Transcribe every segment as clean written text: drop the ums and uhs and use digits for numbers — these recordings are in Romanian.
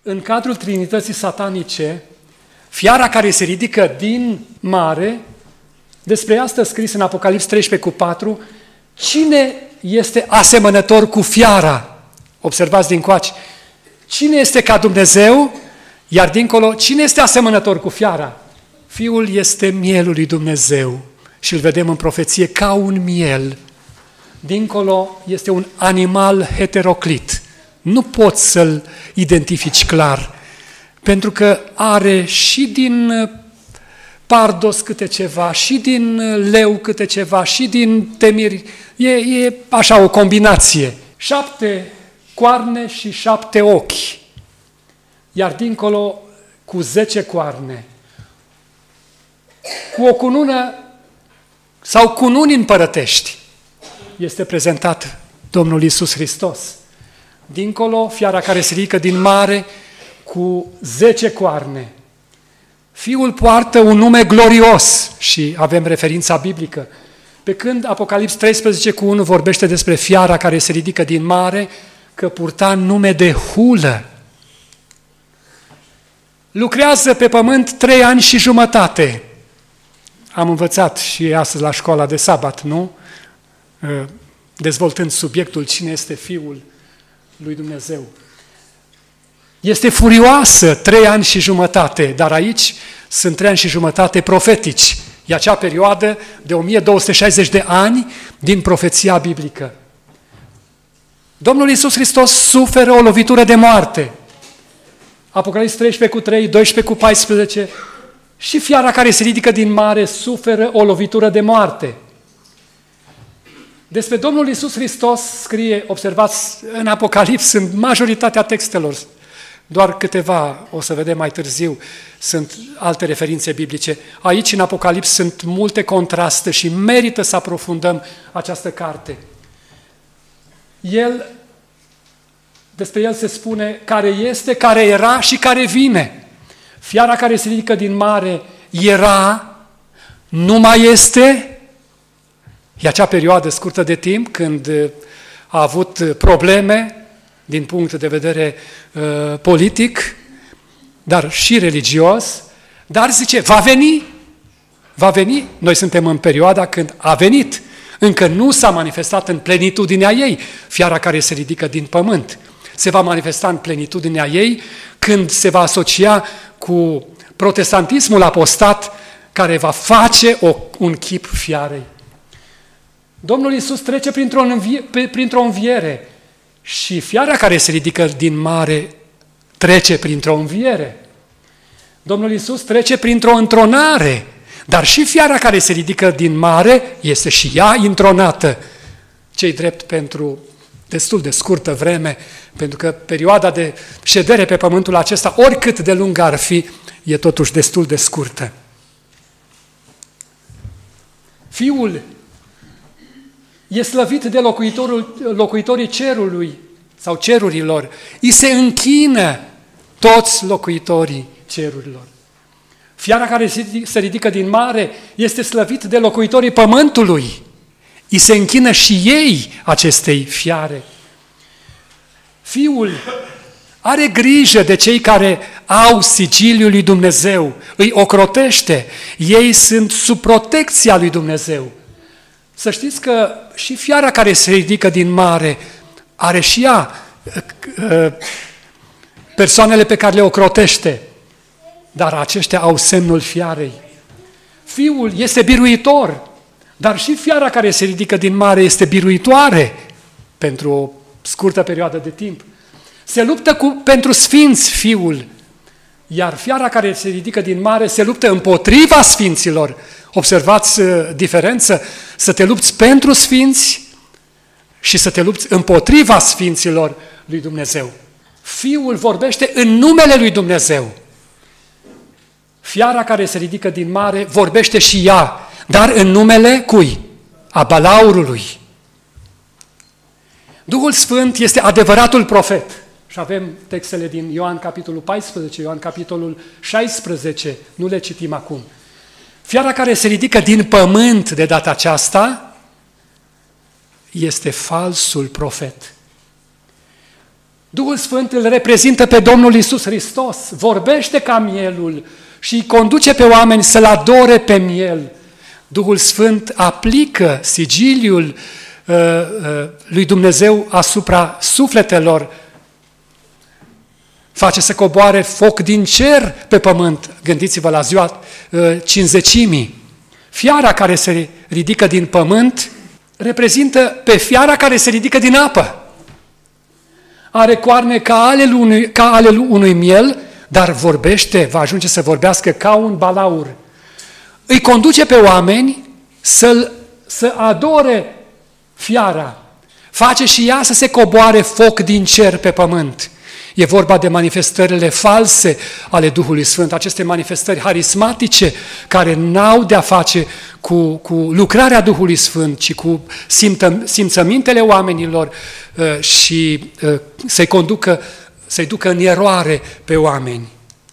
În cadrul Trinității satanice, fiara care se ridică din mare, despre asta scris în Apocalips 13:4, cine este asemănător cu fiara? Observați dincoace. Cine este ca Dumnezeu? Iar dincolo, cine este asemănător cu fiara? Fiul este mielul lui Dumnezeu și îl vedem în profeție ca un miel. Dincolo este un animal heteroclit. Nu poți să-l identifici clar, pentru că are și din pardos câte ceva, și din leu câte ceva, și din temiri. E așa o combinație. 7 coarne și 7 ochi. Iar dincolo cu 10 coarne. Cu o cunună sau cununi împărătești este prezentat Domnul Iisus Hristos. Dincolo, fiara care se ridică din mare cu 10 coarne. Fiul poartă un nume glorios și avem referința biblică. Pe când Apocalips 13:1 vorbește despre fiara care se ridică din mare, că purta nume de hulă. Lucrează pe pământ 3 ani și jumătate. Am învățat și astăzi la școala de sabat, nu? Dezvoltând subiectul cine este Fiul lui Dumnezeu. Este furioasă 3 ani și jumătate, dar aici sunt 3 ani și jumătate profetici. E acea perioadă de 1260 de ani din profeția biblică. Domnul Iisus Hristos suferă o lovitură de moarte. Apocalips 13:3, 12:14. Și fiara care se ridică din mare suferă o lovitură de moarte. Despre Domnul Iisus Hristos scrie, observați, în Apocalips, în majoritatea textelor, doar câteva, o să vedem mai târziu, sunt alte referințe biblice. Aici, în Apocalips, sunt multe contraste și merită să aprofundăm această carte. Despre el se spune care este, care era și care vine. Fiara care se ridică din mare era, nu mai este. E acea perioadă scurtă de timp când a avut probleme din punct de vedere politic, dar și religios, dar zice, va veni, va veni. Noi suntem în perioada când a venit. Încă nu s-a manifestat în plenitudinea ei, fiara care se ridică din pământ. Se va manifesta în plenitudinea ei când se va asocia cu protestantismul apostat care va face un chip fiarei. Domnul Iisus trece printr-o înviere și fiara care se ridică din mare trece printr-o înviere. Domnul Iisus trece printr-o întronare, dar și fiara care se ridică din mare este și ea întronată. Ce-i drept pentru destul de scurtă vreme, pentru că perioada de ședere pe pământul acesta, oricât de lungă ar fi, e totuși destul de scurtă. Fiul e slăvit de locuitorii cerului sau cerurilor. Îi se închină toți locuitorii cerurilor. Fiara care se ridică din mare este slăvit de locuitorii pământului. Îi se închină și ei acestei fiare. Fiul are grijă de cei care au sigiliul lui Dumnezeu, îi ocrotește, ei sunt sub protecția lui Dumnezeu. Să știți că și fiara care se ridică din mare are și ea persoanele pe care le ocrotește, dar aceștia au semnul fiarei. Fiul este biruitor, dar și fiara care se ridică din mare este biruitoare pentru o scurtă perioadă de timp. Se luptă pentru sfinți Fiul, iar fiara care se ridică din mare se luptă împotriva sfinților. Observați diferență? Să te lupți pentru sfinți și să te lupți împotriva sfinților lui Dumnezeu. Fiul vorbește în numele lui Dumnezeu. Fiara care se ridică din mare vorbește și ea, dar în numele cui? A balaurului. Duhul Sfânt este adevăratul profet. Și avem textele din Ioan capitolul 14, Ioan capitolul 16, nu le citim acum. Fiara care se ridică din pământ de data aceasta este falsul profet. Duhul Sfânt îl reprezintă pe Domnul Iisus Hristos, vorbește ca mielul și îi conduce pe oameni să-L adore pe miel. Duhul Sfânt aplică sigiliul lui Dumnezeu asupra sufletelor, face să coboare foc din cer pe pământ. Gândiți-vă la ziua Cincizecimii. Fiara care se ridică din pământ reprezintă pe fiara care se ridică din apă. Are coarne ca ale unui miel, dar vorbește, va ajunge să vorbească ca un balaur. Îi conduce pe oameni să adore fiara. Face și ea să se coboare foc din cer pe pământ. E vorba de manifestările false ale Duhului Sfânt, aceste manifestări harismatice care n-au de-a face cu lucrarea Duhului Sfânt, ci cu simțămintele oamenilor și să-i ducă în eroare pe oameni.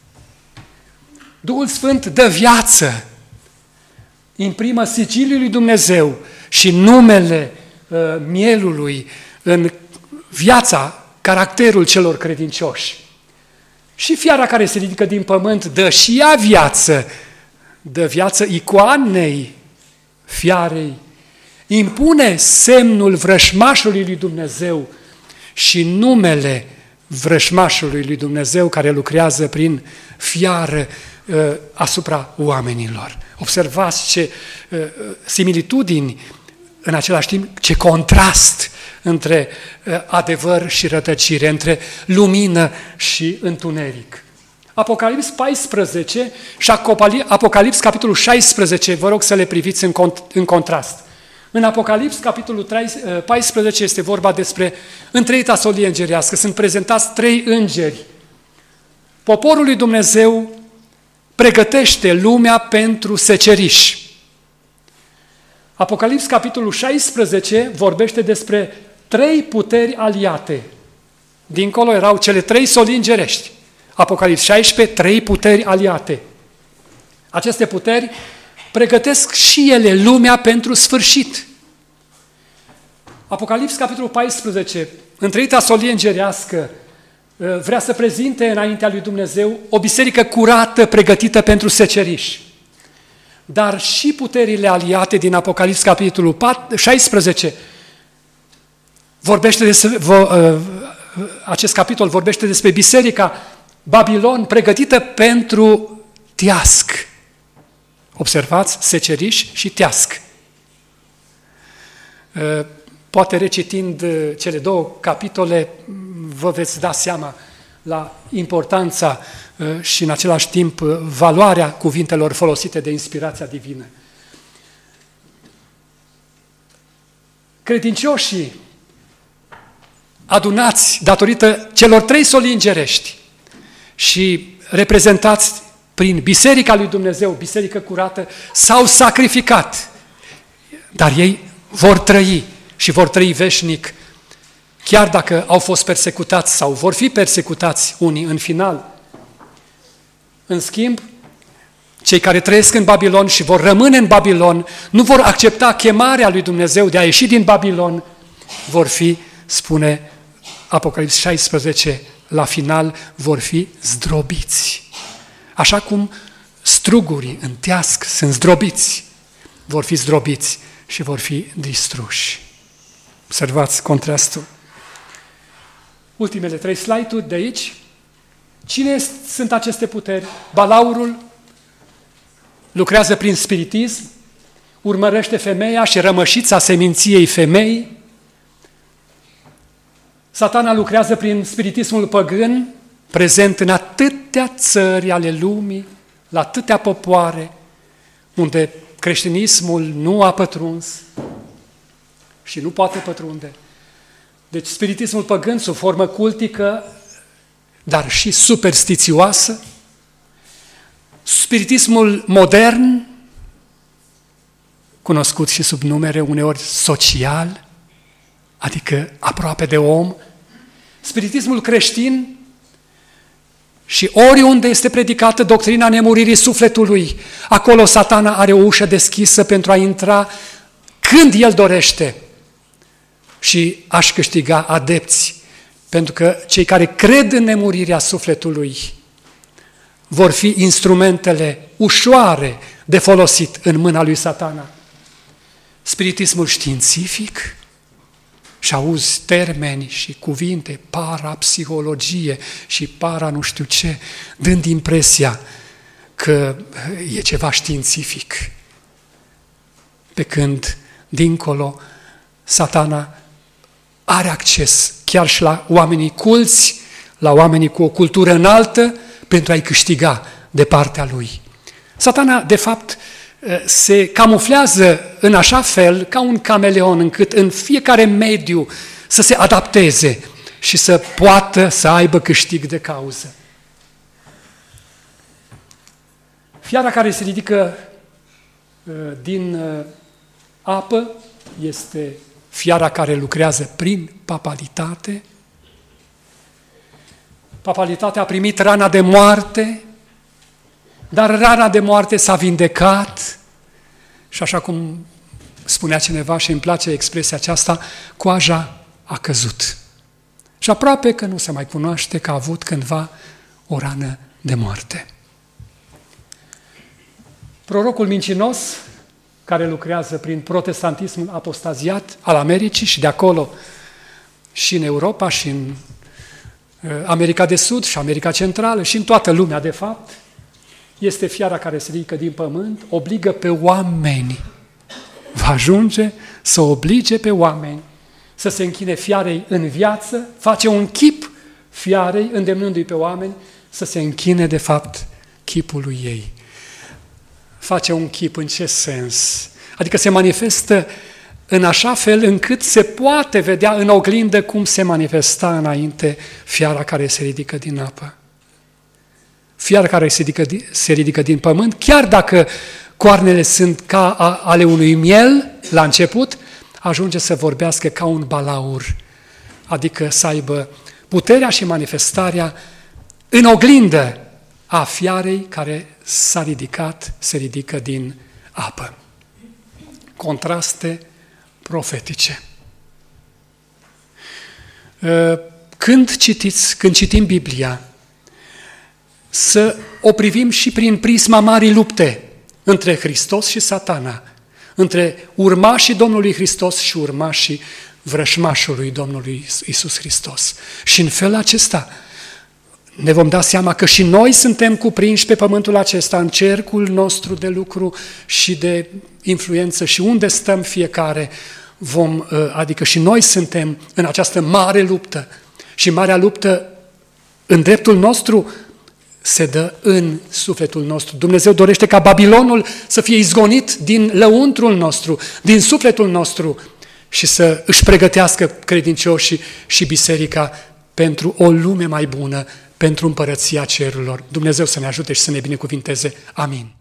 Duhul Sfânt dă viață, imprimă sigiliul lui Dumnezeu și numele mielului în viața, caracterul celor credincioși. Și fiara care se ridică din pământ dă și ea viață, dă viață icoanei fiarei, impune semnul vrășmașului lui Dumnezeu și numele vrășmașului lui Dumnezeu care lucrează prin fiară asupra oamenilor. Observați ce similitudini, în același timp ce contrast între adevăr și rătăcire, între lumină și întuneric. Apocalips 14 și Apocalips capitolul 16, vă rog să le priviți în contrast. În Apocalips capitolul 14 este vorba despre întreita solie îngerească. Sunt prezentați 3 îngeri. Poporul lui Dumnezeu pregătește lumea pentru seceriș. Apocalips capitolul 16 vorbește despre 3 puteri aliate. Dincolo erau cele 3 solii îngerești. Apocalips 16, 3 puteri aliate. Aceste puteri pregătesc și ele lumea pentru sfârșit. Apocalips capitolul 14, întreita solie îngerească, vrea să prezinte înaintea lui Dumnezeu o biserică curată, pregătită pentru seceriș. Dar și puterile aliate din Apocalips capitolul 16 acest capitol vorbește despre biserica Babilon pregătită pentru teasc. Observați, seceriș și teasc. Poate recitind cele 2 capitole vă veți da seama la importanța și în același timp valoarea cuvintelor folosite de inspirația divină. Credincioșii adunați datorită celor 3 solii îngerești și reprezentați prin Biserica lui Dumnezeu, biserică curată, s-au sacrificat, dar ei vor trăi și vor trăi veșnic, chiar dacă au fost persecutați sau vor fi persecutați unii în final. În schimb, cei care trăiesc în Babilon și vor rămâne în Babilon, nu vor accepta chemarea lui Dumnezeu de a ieși din Babilon, vor fi, spune Apocalips 16, la final vor fi zdrobiți. Așa cum strugurii în teasc sunt zdrobiți, vor fi zdrobiți și vor fi distruși. Observați contrastul. Ultimele 3 slide-uri de aici. Cine sunt aceste puteri? Balaurul lucrează prin spiritism, urmărește femeia și rămășița seminției femei. Satana lucrează prin spiritismul păgân, prezent în atâtea țări ale lumii, la atâtea popoare, unde creștinismul nu a pătruns și nu poate pătrunde. Deci spiritismul păgân sub formă cultică, dar și superstițioasă, spiritismul modern, cunoscut și sub numere uneori social, adică aproape de om, spiritismul creștin și oriunde este predicată doctrina nemuririi sufletului, acolo Satana are o ușă deschisă pentru a intra când el dorește și a-și câștiga adepți Pentru că cei care cred în nemurirea sufletului vor fi instrumentele ușoare de folosit în mâna lui Satana. Spiritismul științific, și auzi termeni și cuvinte, parapsihologie și para nu știu ce, dând impresia că e ceva științific. Pe când, dincolo, Satana are acces chiar și la oamenii culți, la oamenii cu o cultură înaltă, pentru a-i câștiga de partea lui. Satana, de fapt, se camuflează în așa fel, ca un cameleon, încât în fiecare mediu să se adapteze și să poată să aibă câștig de cauză. Fiara care se ridică din apă este fiara care lucrează prin papalitate. Papalitatea a primit rana de moarte, dar rana de moarte s-a vindecat și așa cum spunea cineva și îmi place expresia aceasta, coaja a căzut. Și aproape că nu se mai cunoaște că a avut cândva o rană de moarte. Prorocul mincinos, care lucrează prin protestantismul apostaziat al Americii și de acolo și în Europa și în America de Sud și America Centrală și în toată lumea, de fapt, este fiara care se ridică din pământ, obligă pe oameni. Va ajunge să oblige pe oameni să se închine fiarei în viață, face un chip fiarei, îndemnându-i pe oameni să se închine, de fapt, chipului ei. Face un chip în ce sens? Adică se manifestă în așa fel încât se poate vedea în oglindă cum se manifesta înainte fiara care se ridică din apă. Fiara care se ridică din pământ, chiar dacă coarnele sunt ca ale unui miel la început, ajunge să vorbească ca un balaur, adică să aibă puterea și manifestarea în oglindă a fiarei care se ridică din apă. Contraste profetice. Când citim Biblia, să o privim și prin prisma marii lupte între Hristos și Satana, între urmașii Domnului Hristos și urmașii vrășmașului Domnului Iisus Hristos. Și în felul acesta ne vom da seama că și noi suntem cuprinși pe pământul acesta, în cercul nostru de lucru și de influență și unde stăm fiecare, adică și noi suntem în această mare luptă. Și marea luptă în dreptul nostru se dă în sufletul nostru. Dumnezeu dorește ca Babilonul să fie izgonit din lăuntrul nostru, din sufletul nostru și să își pregătească credincioșii și biserica pentru o lume mai bună, pentru împărăția cerurilor. Dumnezeu să ne ajute și să ne binecuvinteze. Amin.